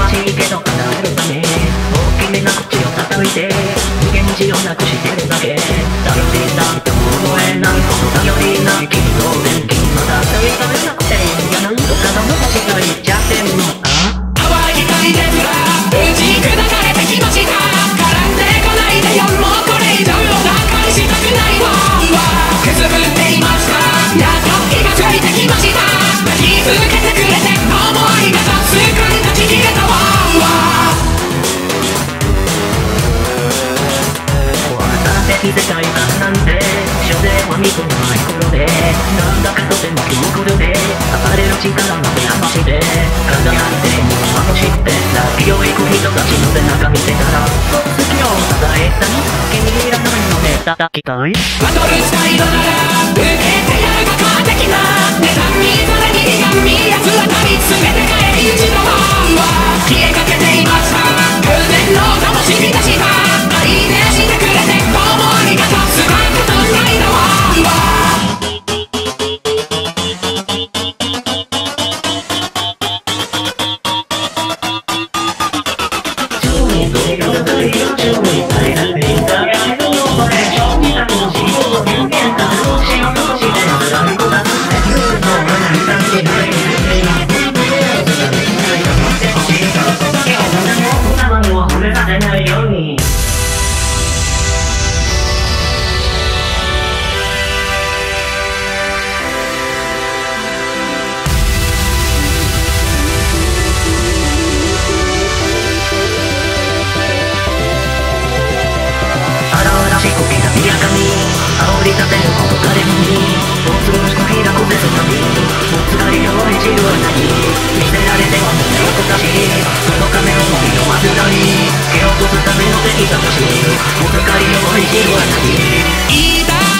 忙しいけど叶えるため大きめな口を叩いて無限地をなくしてるだけ頼りないと思えないこの頼りない君の電気まだ食べなくていやなんとかの星が言っちゃってるのか淡い光でぶら打ち砕かれてきました絡んでこないでよもうこれ以上打開したくないわくすぶっていましたやっと気がついてきました泣き続けてくれてどうもありがとうすっかり断ち切れたわ世界観なんて所詮は見込まない頃でなんだかとても強固で暴れる力の手離しで輝いてものまの知って泣きを行く人たちの背中見てたら好きをたえたに気に入らないので叩きたいバトルスタイルなら受けてやるが完璧な妬みそれに苦み奴は旅全て帰り討ちのは消えかけていました偶然の醸し出した愛でしてくれてどうもありがとうすまんことないのは煽り立てることかでもにもう少し開こせそのにもう使いように知るは何見せられてはもう横たちその亀をもみの煩い蹴落とすための敵だとしもう使いように知るは何言いたい